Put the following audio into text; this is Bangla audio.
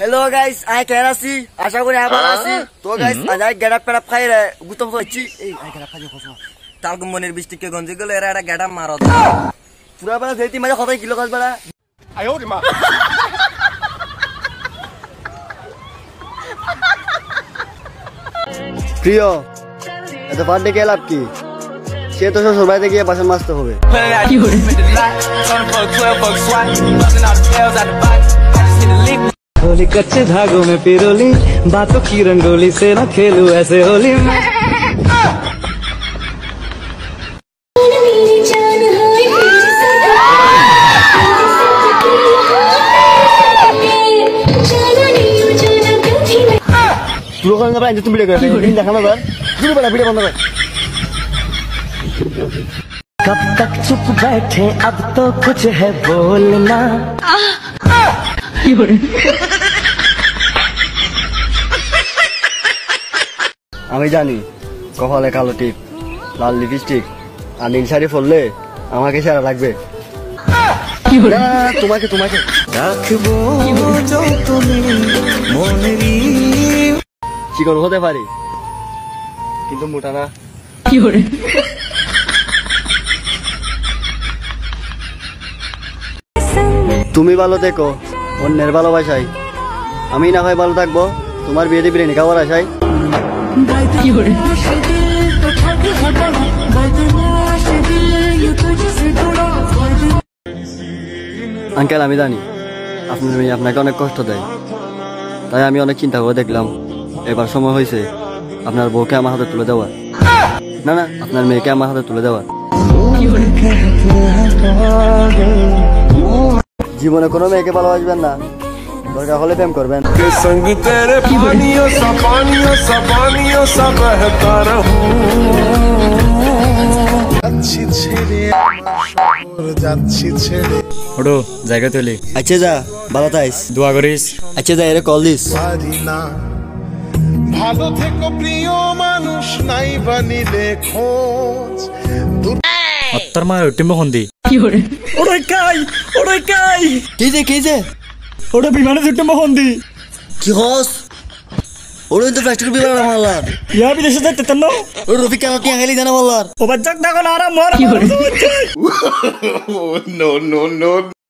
हेलो गाइस आई कह रहा सी आशा करी आप ভালো আছি তো গাইস আজ আই গেটআপ পেড়াপ খাই রে গুতম হচ্ছি এই আই গেটআপ খাই খসো তালগম মনের বৃষ্টিকে গঞ্জি গেল এরা একটা গেটআপ মারো পুরা বেলা যেতি মাঝে কতই কিলো কাজ বেলা আয়ো রে মা প্রিয় এটা বার্থডে কে লাভ কি সে তো শ্বশুর বাড়িতে গিয়ে বাসন মাজতে হবে কি করে होली कच्चे धागों में पिरोली बातों की रंगोली से ना खेलूं ऐसे होली में तुम वीडियो कर रहे हो देखा ना सर शुरू बड़ा वीडियो बंद कर कब तक चुप बैठे अब तो कुछ है बोलना আমি জানি কপালে কালো টিপ লাল লিপস্টিক আর নীল শাড়ি পরলে আমাকে সেরা লাগবে তোমাকে তোমাকে রাখবো তুমি মনেরই চিকন হতে পারি কিন্তু মোটা না কি করে তুমি ভালো থেকো অন্যের ভালোবাসায় আমি না হয় ভালো থাকবো তোমার বিয়েতে বিরিয়ানি খাওয়ার আশায় আঙ্কেল আমি জানি আপনার মেয়ে আপনাকে অনেক কষ্ট দেয় তাই আমি অনেক চিন্তা করে দেখলাম এবার সময় হয়েছে আপনার বউকে আমার হাতে তুলে দেওয়ার না না আপনার মেয়েকে আমার হাতে তুলে দেওয়ার জীবনে কোনো মেয়েকে ভালোবাসবেন না দরকার হলে প্রেম করবেন জায়গা তুলি আচ্ছা যা ভালো থাইস দোয়া করিস আচ্ছা যা এর কল দিস ভালো থেকো প্রিয় মানুষ নাই বানিলে খোঁজ অত্তর মা টিম্ব হন্দি কি করে ওরে কাই কেজে ওরে বিমানে টিম্ব হন্দি কি হস ওরে তো প্লাস্টিক বিমান মারলার ইয়া বিদেশে যেতে তন্ন ওরে রফিক কেন কি আঙ্গলি জানা বললার ও বাচ্চা দেখো না আরাম মর কি করে নো